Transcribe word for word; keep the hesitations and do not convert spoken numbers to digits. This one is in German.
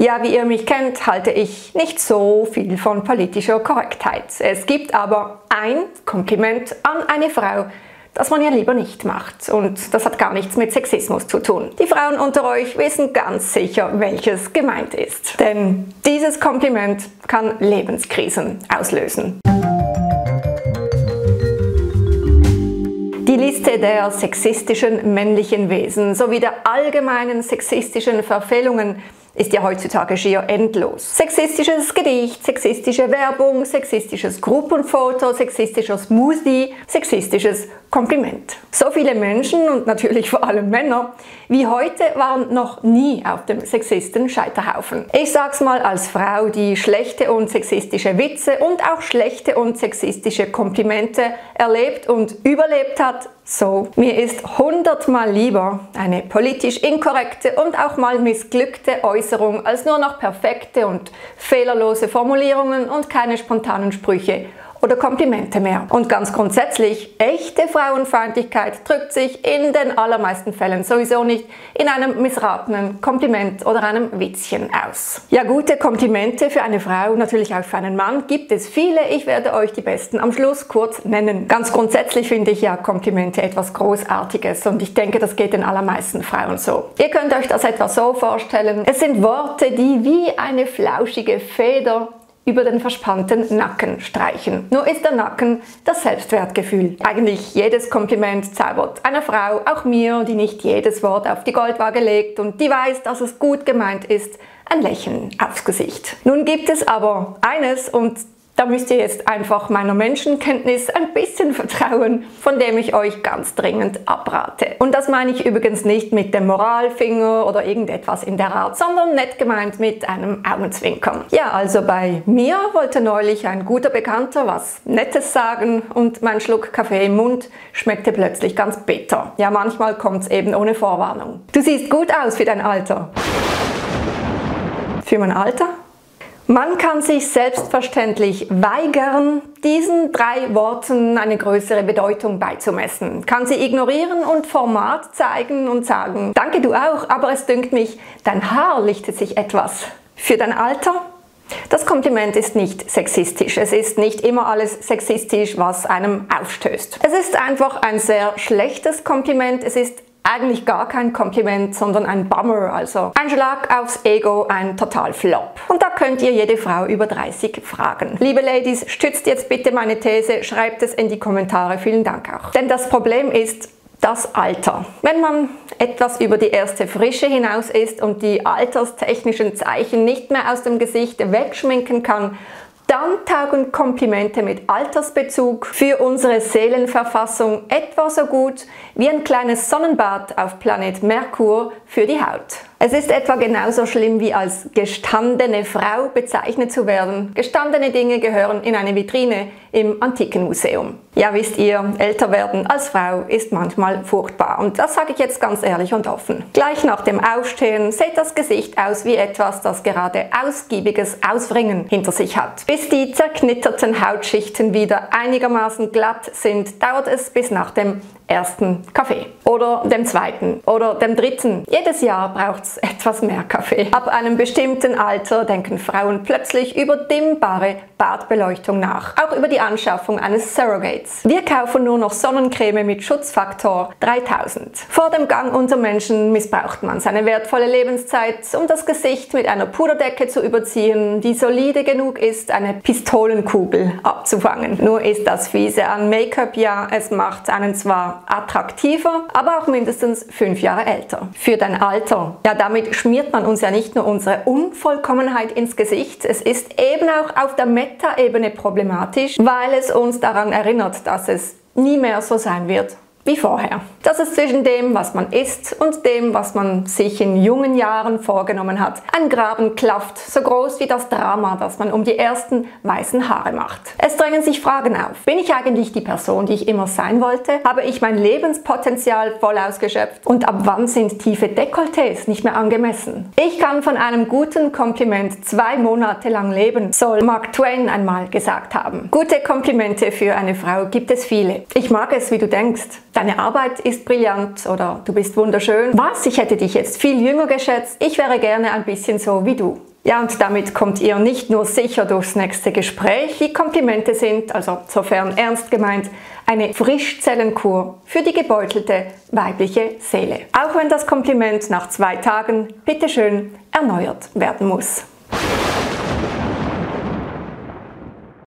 Ja, wie ihr mich kennt, halte ich nicht so viel von politischer Korrektheit. Es gibt aber ein Kompliment an eine Frau, das man ja lieber nicht macht. Und das hat gar nichts mit Sexismus zu tun. Die Frauen unter euch wissen ganz sicher, welches gemeint ist. Denn dieses Kompliment kann Lebenskrisen auslösen. Die Liste der sexistischen männlichen Wesen sowie der allgemeinen sexistischen Verfehlungen ist ja heutzutage schier endlos. Sexistisches Gedicht, sexistische Werbung, sexistisches Gruppenfoto, sexistisches Smoothie, sexistisches Kompliment. So viele Menschen und natürlich vor allem Männer wie heute waren noch nie auf dem Sexisten-Scheiterhaufen. Ich sag's mal als Frau, die schlechte und sexistische Witze und auch schlechte und sexistische Komplimente erlebt und überlebt hat. So, mir ist hundertmal lieber eine politisch inkorrekte und auch mal missglückte Äußerung als nur noch perfekte und fehlerlose Formulierungen und keine spontanen Sprüche oder Komplimente mehr. Und ganz grundsätzlich, echte Frauenfeindlichkeit drückt sich in den allermeisten Fällen sowieso nicht in einem missratenen Kompliment oder einem Witzchen aus. Ja, gute Komplimente für eine Frau, natürlich auch für einen Mann, gibt es viele. Ich werde euch die besten am Schluss kurz nennen. Ganz grundsätzlich finde ich ja Komplimente etwas Großartiges und ich denke, das geht den allermeisten Frauen so. Ihr könnt euch das etwa so vorstellen. Es sind Worte, die wie eine flauschige Feder über den verspannten Nacken streichen. Nur ist der Nacken das Selbstwertgefühl. Eigentlich jedes Kompliment zaubert einer Frau, auch mir, die nicht jedes Wort auf die Goldwaage legt und die weiß, dass es gut gemeint ist, ein Lächeln aufs Gesicht. Nun gibt es aber eines und da müsst ihr jetzt einfach meiner Menschenkenntnis ein bisschen vertrauen, von dem ich euch ganz dringend abrate. Und das meine ich übrigens nicht mit dem Moralfinger oder irgendetwas in der Art, sondern nett gemeint mit einem Augenzwinkern. Ja, also bei mir wollte neulich ein guter Bekannter was Nettes sagen und mein Schluck Kaffee im Mund schmeckte plötzlich ganz bitter. Ja, manchmal kommt es eben ohne Vorwarnung. Du siehst gut aus für dein Alter. Für mein Alter? Man kann sich selbstverständlich weigern, diesen drei Worten eine größere Bedeutung beizumessen, kann sie ignorieren und Format zeigen und sagen, danke du auch, aber es dünkt mich, dein Haar lichtet sich etwas. Für dein Alter? Das Kompliment ist nicht sexistisch, es ist nicht immer alles sexistisch, was einem aufstößt. Es ist einfach ein sehr schlechtes Kompliment, es ist eigentlich gar kein Kompliment, sondern ein Bummer, also ein Schlag aufs Ego, ein Total-Flop. Und da könnt ihr jede Frau über dreißig fragen. Liebe Ladies, stützt jetzt bitte meine These, schreibt es in die Kommentare, vielen Dank auch. Denn das Problem ist das Alter. Wenn man etwas über die erste Frische hinaus ist und die alterstechnischen Zeichen nicht mehr aus dem Gesicht wegschminken kann, dann taugen Komplimente mit Altersbezug für unsere Seelenverfassung etwa so gut wie ein kleines Sonnenbad auf Planet Merkur für die Haut. Es ist etwa genauso schlimm wie als gestandene Frau bezeichnet zu werden. Gestandene Dinge gehören in eine Vitrine im Antikenmuseum. Ja, wisst ihr, älter werden als Frau ist manchmal furchtbar und das sage ich jetzt ganz ehrlich und offen. Gleich nach dem Aufstehen sieht das Gesicht aus wie etwas, das gerade ausgiebiges Auswringen hinter sich hat. Bis die zerknitterten Hautschichten wieder einigermaßen glatt sind, dauert es bis nach dem ersten Kaffee oder dem zweiten oder dem dritten. Jedes Jahr braucht es etwas mehr Kaffee. Ab einem bestimmten Alter denken Frauen plötzlich über dimmbare Badbeleuchtung nach, auch über die Anschaffung eines Surrogates. Wir kaufen nur noch Sonnencreme mit Schutzfaktor dreitausend. Vor dem Gang unter Menschen missbraucht man seine wertvolle Lebenszeit, um das Gesicht mit einer Puderdecke zu überziehen, die solide genug ist, eine Pistolenkugel abzufangen. Nur ist das Fiese an Make-up ja, es macht einen zwar attraktiver, aber auch mindestens fünf Jahre älter. Für dein Alter. Ja, damit schmiert man uns ja nicht nur unsere Unvollkommenheit ins Gesicht, es ist eben auch auf der Meta-Ebene problematisch, weil es uns daran erinnert, dass es nie mehr so sein wird wie vorher. Dass es zwischen dem, was man ist und dem, was man sich in jungen Jahren vorgenommen hat, ein Graben klafft, so groß wie das Drama, das man um die ersten weißen Haare macht. Es drängen sich Fragen auf. Bin ich eigentlich die Person, die ich immer sein wollte? Habe ich mein Lebenspotenzial voll ausgeschöpft? Und ab wann sind tiefe Dekolletés nicht mehr angemessen? Ich kann von einem guten Kompliment zwei Monate lang leben, soll Mark Twain einmal gesagt haben. Gute Komplimente für eine Frau gibt es viele. Ich mag es, wie du denkst. Deine Arbeit ist brillant oder du bist wunderschön. Was? Ich hätte dich jetzt viel jünger geschätzt. Ich wäre gerne ein bisschen so wie du. Ja, und damit kommt ihr nicht nur sicher durchs nächste Gespräch. Die Komplimente sind, also sofern ernst gemeint, eine Frischzellenkur für die gebeutelte weibliche Seele. Auch wenn das Kompliment nach zwei Tagen bitteschön erneuert werden muss.